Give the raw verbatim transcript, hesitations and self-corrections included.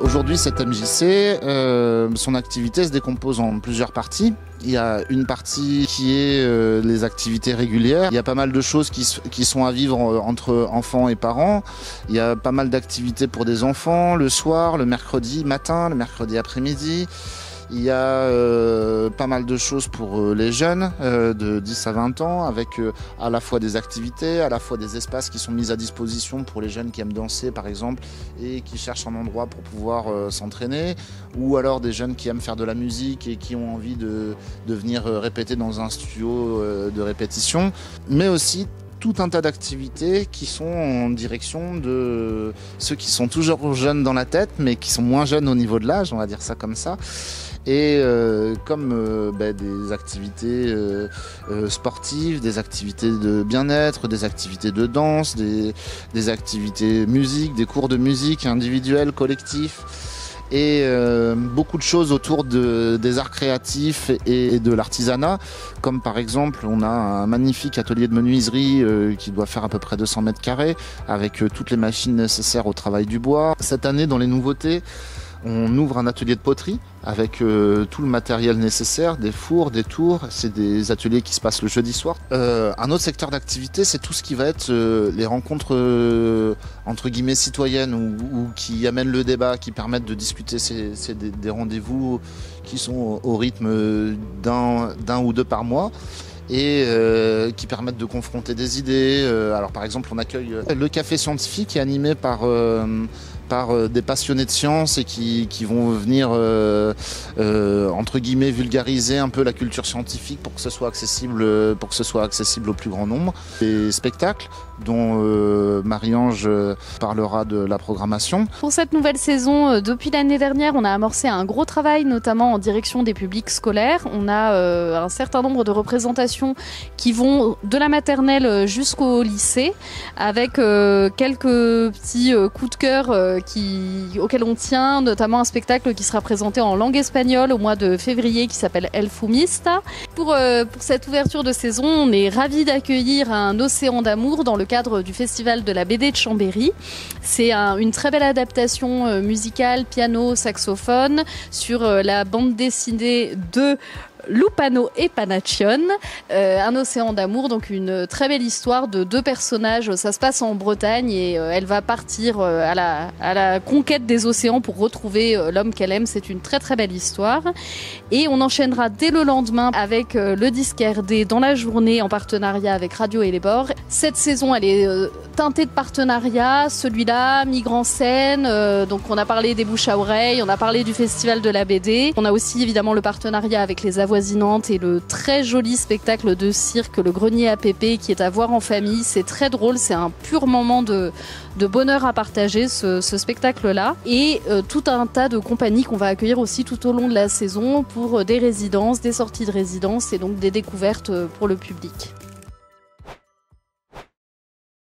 Aujourd'hui, cette M J C, euh, son activité se décompose en plusieurs parties. Il y a une partie qui est euh, les activités régulières. Il y a pas mal de choses qui, qui sont à vivre entre enfants et parents. Il y a pas mal d'activités pour des enfants, le soir, le mercredi matin, le mercredi après-midi. Il y a euh, pas mal de choses pour euh, les jeunes euh, de dix à vingt ans, avec euh, à la fois des activités, à la fois des espaces qui sont mis à disposition pour les jeunes qui aiment danser par exemple et qui cherchent un endroit pour pouvoir euh, s'entraîner, ou alors des jeunes qui aiment faire de la musique et qui ont envie de, de venir euh, répéter dans un studio euh, de répétition, mais aussi tout un tas d'activités qui sont en direction de ceux qui sont toujours jeunes dans la tête, mais qui sont moins jeunes au niveau de l'âge, on va dire ça comme ça. Et euh, comme euh, bah, des activités euh, euh, sportives, des activités de bien-être, des activités de danse, des, des activités musique, des cours de musique individuels, collectifs, et euh, beaucoup de choses autour de, des arts créatifs et, et de l'artisanat, comme par exemple on a un magnifique atelier de menuiserie euh, qui doit faire à peu près deux cents mètres carrés avec euh, toutes les machines nécessaires au travail du bois. Cette année, dans les nouveautés, on ouvre un atelier de poterie avec euh, tout le matériel nécessaire, des fours, des tours. C'est des ateliers qui se passent le jeudi soir. Euh, un autre secteur d'activité, c'est tout ce qui va être euh, les rencontres euh, entre guillemets citoyennes ou, ou qui amènent le débat, qui permettent de discuter. C'est, c'est des, des rendez-vous qui sont au, au rythme d'un, d'un ou deux par mois, et euh, qui permettent de confronter des idées. Euh, alors par exemple, on accueille le café scientifique qui est animé par euh, par euh, des passionnés de sciences et qui, qui vont venir euh, euh, entre guillemets vulgariser un peu la culture scientifique pour que ce soit accessible pour que ce soit accessible au plus grand nombre. Des spectacles dont euh, Marie-Ange parlera de la programmation. Pour cette nouvelle saison, euh, depuis l'année dernière, on a amorcé un gros travail, notamment en direction des publics scolaires. On a euh, un certain nombre de représentations qui vont de la maternelle jusqu'au lycée, avec euh, quelques petits euh, coups de cœur euh, Qui, auquel on tient, notamment un spectacle qui sera présenté en langue espagnole au mois de février qui s'appelle El Fumista. Pour, euh, pour cette ouverture de saison, on est ravis d'accueillir un océan d'amour dans le cadre du festival de la B D de Chambéry. C'est un, une très belle adaptation euh, musicale, piano, saxophone, sur euh, la bande dessinée de Lupano et Panaccione, euh, un océan d'amour, donc une très belle histoire de deux personnages. Ça se passe en Bretagne et euh, elle va partir euh, à, la, à la conquête des océans pour retrouver euh, l'homme qu'elle aime. C'est une très très belle histoire. Et on enchaînera dès le lendemain avec euh, le disque R D dans la journée en partenariat avec Radio et les Bords. Cette saison, elle est euh, teintée de partenariats. Celui-là, Migrants Scène, euh, donc on a parlé des bouches à oreilles, on a parlé du festival de la B D. On a aussi évidemment le partenariat avec les avoisinantes et le très joli spectacle de cirque Le Grenier à Pépé qui est à voir en famille. C'est très drôle, c'est un pur moment de, de bonheur à partager ce, ce spectacle-là. Et euh, tout un tas de compagnies qu'on va accueillir aussi tout au long de la saison pour des résidences, des sorties de résidences et donc des découvertes pour le public.